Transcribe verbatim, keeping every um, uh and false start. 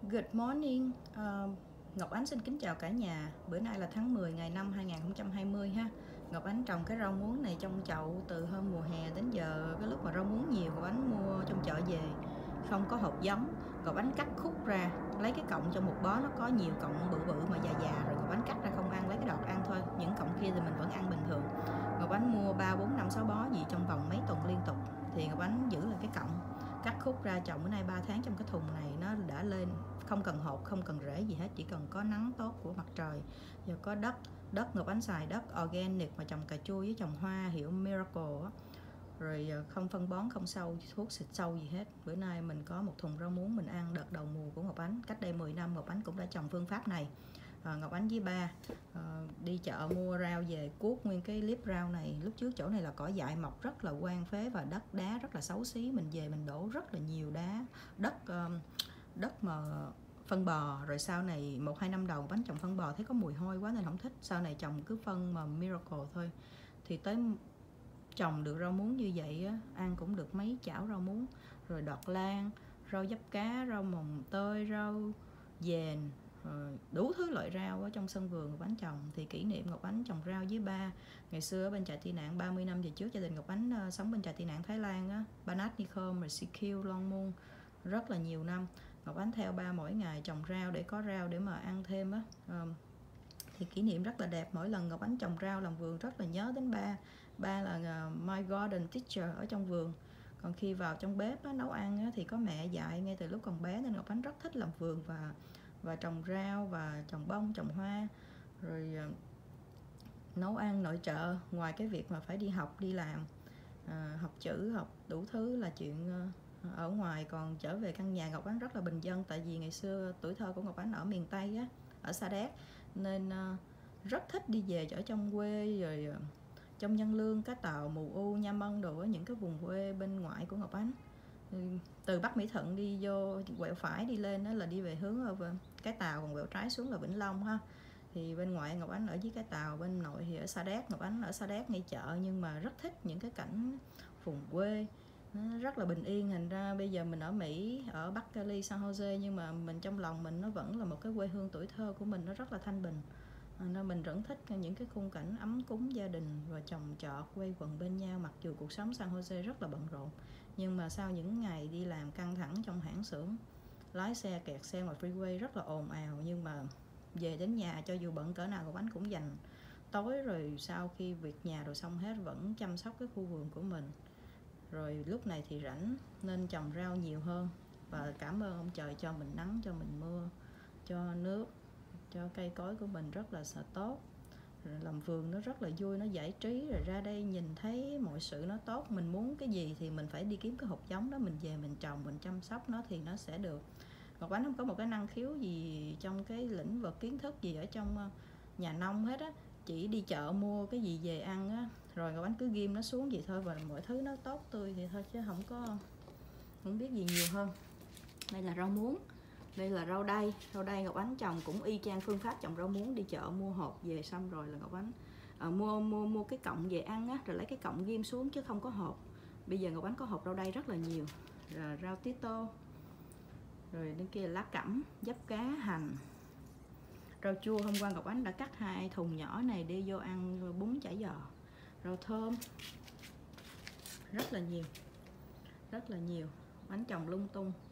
Good morning, uh, Ngọc Ánh xin kính chào cả nhà. Bữa nay là tháng mười ngày năm hai nghìn không trăm hai mươi ha. Ngọc Ánh trồng cái rau muống này trong chậu từ hôm mùa hè đến giờ. Cái lúc mà rau muống nhiều Ngọc Ánh mua trong chợ về, không có hộp giống. Ngọc Ánh cắt khúc ra, lấy cái cọng trong một bó nó có nhiều cọng bự bự mà già già rồi Ngọc Ánh cắt ra không ăn, lấy cái đọt ăn thôi. Những cọng kia thì mình vẫn ăn bình thường. Ngọc Ánh mua ba, bốn, năm, sáu bó gì trong vòng mấy tuần liên tục thì Ngọc Ánh giữ lại cái cọng, cắt khúc ra trồng bữa nay ba tháng trong cái thùng này nó đã lên, không cần hột, không cần rễ gì hết, chỉ cần có nắng tốt của mặt trời và có đất. Đất Ngọc Ánh xài đất organic mà trồng cà chua với trồng hoa hiệu Miracle á, rồi không phân bón, không sâu thuốc xịt sâu gì hết. Bữa nay mình có một thùng rau muống mình ăn đợt đầu mùa của Ngọc Ánh. Cách đây mười năm Ngọc Ánh cũng đã trồng phương pháp này. à, Ngọc Ánh với ba à, đi chợ mua rau về cuốc nguyên cái clip rau này. Lúc trước chỗ này là cỏ dại mọc rất là quang phế và đất đá rất là xấu xí. Mình về mình đổ rất là nhiều đá đất đất mà phân bò. Rồi sau này một hai năm đầu Ngọc Ánh trồng phân bò thấy có mùi hôi quá nên không thích. Sau này trồng cứ phân mà Miracle thôi, thì tới trồng được rau muống như vậy á, ăn cũng được mấy chảo rau muống. Rồi đọt lan, rau diếp cá, rau mồng tơi, rau dền, đủ thứ loại rau ở trong sân vườn Ngọc Ánh trồng. Thì kỷ niệm Ngọc Ánh trồng rau với ba ngày xưa ở bên trại tị nạn ba mươi năm về trước, gia đình Ngọc Ánh uh, sống bên trại tị nạn Thái Lan á, Banat Nikhom rồi Sikil Long Mun rất là nhiều năm. Ngọc Ánh theo ba mỗi ngày trồng rau để có rau để mà ăn thêm á. um, thì kỷ niệm rất là đẹp. Mỗi lần Ngọc Ánh trồng rau làm vườn rất là nhớ đến ba. Ba là uh, my garden teacher ở trong vườn. Còn khi vào trong bếp á, nấu ăn á, thì có mẹ dạy ngay từ lúc còn bé nên Ngọc Ánh rất thích làm vườn và và trồng rau và trồng bông, trồng hoa, rồi uh, nấu ăn nội trợ. Ngoài cái việc mà phải đi học, đi làm, uh, học chữ, học đủ thứ là chuyện uh, ở ngoài. Còn trở về căn nhà Ngọc Ánh rất là bình dân, tại vì ngày xưa tuổi thơ của Ngọc Ánh ở miền Tây á, ở Sa Đéc, nên uh, rất thích đi về ở trong quê. Rồi uh, trong Nhân Lương, Cái Tàu, Mù U, Nha Mân đồ ở những cái vùng quê bên ngoại của Ngọc Ánh. Từ Bắc Mỹ Thuận đi vô quẹo phải đi lên đó là đi về hướng ở Cái Tàu, còn quẹo trái xuống là Vĩnh Long ha. Thì bên ngoại Ngọc Ánh ở dưới Cái Tàu, bên nội thì ở Sa Đéc. Ngọc Ánh ở Sa Đéc ngay chợ, nhưng mà rất thích những cái cảnh vùng quê, nó rất là bình yên. Thành ra bây giờ mình ở Mỹ, ở Bắc Cali, San Jose, nhưng mà mình trong lòng mình nó vẫn là một cái quê hương tuổi thơ của mình, nó rất là thanh bình. Nên mình rất thích những cái khung cảnh ấm cúng gia đình và chồng chọt quây quần bên nhau. Mặc dù cuộc sống San Jose rất là bận rộn, nhưng mà sau những ngày đi làm căng thẳng trong hãng xưởng, lái xe kẹt xe ngoài freeway rất là ồn ào, nhưng mà về đến nhà cho dù bận cỡ nào Ngọc Ánh cũng dành tối rồi sau khi việc nhà rồi xong hết vẫn chăm sóc cái khu vườn của mình. Rồi lúc này thì rảnh nên trồng rau nhiều hơn. Và cảm ơn ông trời cho mình nắng, cho mình mưa, cho nước, cho cây cối của mình rất là sợ tốt. Rồi làm vườn nó rất là vui, nó giải trí. Rồi ra đây nhìn thấy mọi sự nó tốt. Mình muốn cái gì thì mình phải đi kiếm cái hột giống đó, mình về mình trồng, mình chăm sóc nó thì nó sẽ được. Ngọc Ánh không có một cái năng khiếu gì trong cái lĩnh vực kiến thức gì ở trong nhà nông hết á, chỉ đi chợ mua cái gì về ăn á, rồi Ngọc Ánh cứ ghim nó xuống vậy thôi, và mọi thứ nó tốt tươi thì thôi, chứ không có không biết gì nhiều hơn. Đây là rau muống, đây là rau đay. Rau đay Ngọc Ánh trồng cũng y chang phương pháp trồng rau muống, đi chợ mua hộp về xong rồi là Ngọc Ánh à, mua mua mua cái cọng về ăn á, rồi lấy cái cọng ghim xuống chứ không có hộp. Bây giờ Ngọc Ánh có hộp rau đay rất là nhiều. Rồi rau tía tô, rồi bên kia là lá cẩm, diếp cá, hành. Rau chua hôm qua Ngọc Ánh đã cắt hai thùng nhỏ này đi vô ăn bún chả giò. Rau thơm rất là nhiều, rất là nhiều. Ánh trồng lung tung.